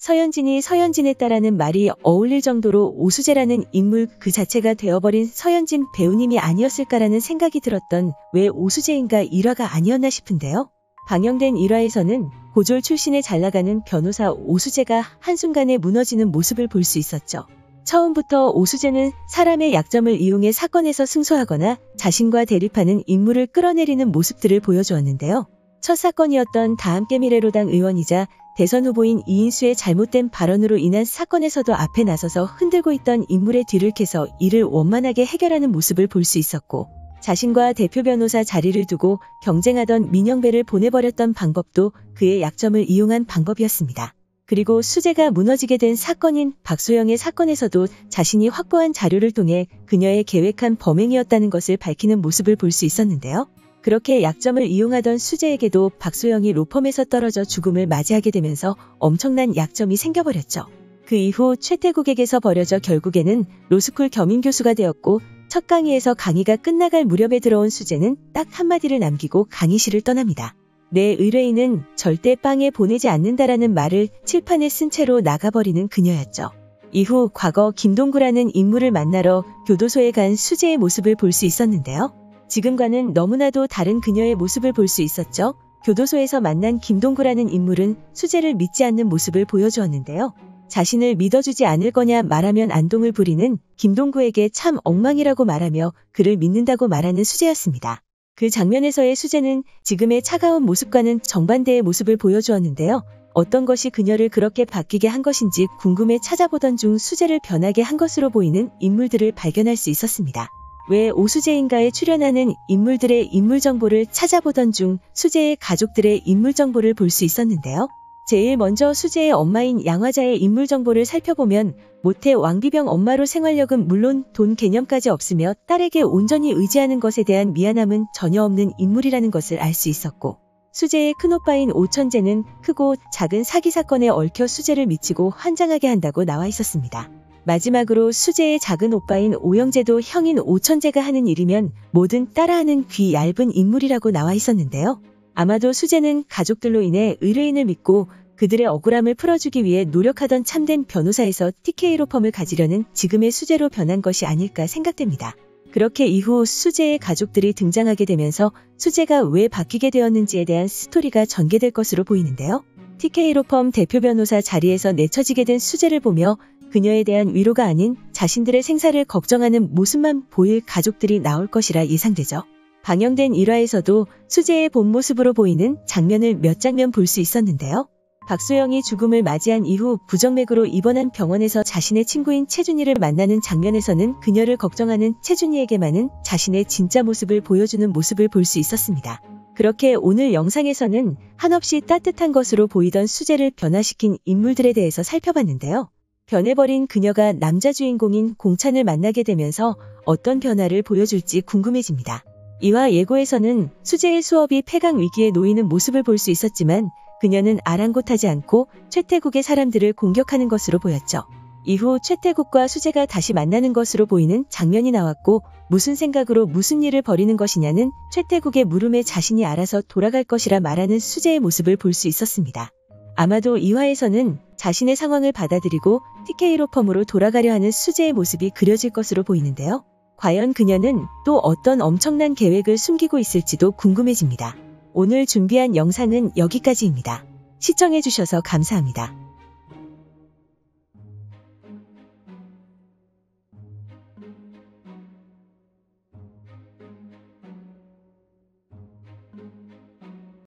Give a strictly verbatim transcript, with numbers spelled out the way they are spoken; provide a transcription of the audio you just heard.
서현진이 서현진했다라는 말이 어울릴 정도로 오수재라는 인물 그 자체가 되어버린 서현진 배우님이 아니었을까라는 생각이 들었던 왜 오수재인가 일화가 아니었나 싶은데요. 방영된 일화에서는 고졸 출신에 잘나가는 변호사 오수재가 한순간에 무너지는 모습을 볼 수 있었죠. 처음부터 오수재는 사람의 약점을 이용해 사건에서 승소하거나 자신과 대립하는 인물을 끌어내리는 모습들을 보여주었는데요. 첫 사건이었던 다함께 미래로당 의원이자 대선 후보인 이인수의 잘못된 발언으로 인한 사건에서도 앞에 나서서 흔들고 있던 인물의 뒤를 캐서 이를 원만하게 해결하는 모습을 볼 수 있었고, 자신과 대표 변호사 자리를 두고 경쟁하던 민영배를 보내버렸던 방법도 그의 약점을 이용한 방법이었습니다. 그리고 수재가 무너지게 된 사건인 박소영의 사건에서도 자신이 확보한 자료를 통해 그녀의 계획한 범행이었다는 것을 밝히는 모습을 볼 수 있었는데요. 그렇게 약점을 이용하던 수재에게도 박소영이 로펌에서 떨어져 죽음을 맞이하게 되면서 엄청난 약점이 생겨버렸죠. 그 이후 최태국에게서 버려져 결국에는 로스쿨 겸임교수가 되었고, 첫 강의에서 강의가 끝나갈 무렵에 들어온 수재는 딱 한마디를 남기고 강의실을 떠납니다. 내 의뢰인은 절대 빵에 보내지 않는다라는 말을 칠판에 쓴 채로 나가버리는 그녀였죠. 이후 과거 김동구라는 인물을 만나러 교도소에 간 수재의 모습을 볼 수 있었는데요. 지금과는 너무나도 다른 그녀의 모습을 볼 수 있었죠. 교도소에서 만난 김동구라는 인물은 수재를 믿지 않는 모습을 보여주었는데요. 자신을 믿어주지 않을 거냐 말하면 안동을 부리는 김동구에게 참 엉망이라고 말하며 그를 믿는다고 말하는 수재였습니다. 그 장면에서의 수재는 지금의 차가운 모습과는 정반대의 모습을 보여주었는데요. 어떤 것이 그녀를 그렇게 바뀌게 한 것인지 궁금해 찾아보던 중 수재를 변하게 한 것으로 보이는 인물들을 발견할 수 있었습니다. 왜 오수재인가에 출연하는 인물들의 인물 정보를 찾아보던 중 수재의 가족들의 인물 정보를 볼 수 있었는데요. 제일 먼저 수재의 엄마인 양화자의 인물 정보를 살펴보면 모태 왕비병 엄마로 생활력은 물론 돈 개념까지 없으며 딸에게 온전히 의지하는 것에 대한 미안함은 전혀 없는 인물이라는 것을 알 수 있었고, 수재의 큰오빠인 오천재는 크고 작은 사기 사건에 얽혀 수재를 미치고 환장하게 한다고 나와 있었습니다. 마지막으로 수재의 작은 오빠인 오영재도 형인 오천재가 하는 일이면 뭐든 따라하는 귀 얇은 인물이라고 나와 있었는데요. 아마도 수재는 가족들로 인해 의뢰인을 믿고 그들의 억울함을 풀어주기 위해 노력하던 참된 변호사에서 티케이 로펌을 가지려는 지금의 수재로 변한 것이 아닐까 생각됩니다. 그렇게 이후 수재의 가족들이 등장하게 되면서 수재가 왜 바뀌게 되었는지에 대한 스토리가 전개될 것으로 보이는데요. 티케이 로펌 대표 변호사 자리에서 내쳐지게 된 수재를 보며 그녀에 대한 위로가 아닌 자신들의 생사를 걱정하는 모습만 보일 가족들이 나올 것이라 예상되죠. 방영된 일화에서도 수재의 본 모습으로 보이는 장면을 몇 장면 볼 수 있었는데요. 박소영이 죽음을 맞이한 이후 부정맥으로 입원한 병원에서 자신의 친구인 채준이를 만나는 장면에서는 그녀를 걱정하는 채준이에게만은 자신의 진짜 모습을 보여주는 모습을 볼 수 있었습니다. 그렇게 오늘 영상에서는 한없이 따뜻한 것으로 보이던 수재를 변화시킨 인물들에 대해서 살펴봤는데요. 변해버린 그녀가 남자 주인공인 공찬을 만나게 되면서 어떤 변화를 보여줄지 궁금해집니다. 이화 예고에서는 수재의 수업이 폐강 위기에 놓이는 모습을 볼 수 있었지만 그녀는 아랑곳하지 않고 최태국의 사람들을 공격하는 것으로 보였죠. 이후 최태국과 수재가 다시 만나는 것으로 보이는 장면이 나왔고, 무슨 생각으로 무슨 일을 벌이는 것이냐는 최태국의 물음에 자신이 알아서 돌아갈 것이라 말하는 수재의 모습을 볼 수 있었습니다. 아마도 이화에서는 자신의 상황을 받아들이고 티케이 로펌으로 돌아가려 하는 수재의 모습이 그려질 것으로 보이는데요. 과연 그녀는 또 어떤 엄청난 계획을 숨기고 있을지도 궁금해집니다. 오늘 준비한 영상은 여기까지입니다. 시청해주셔서 감사합니다.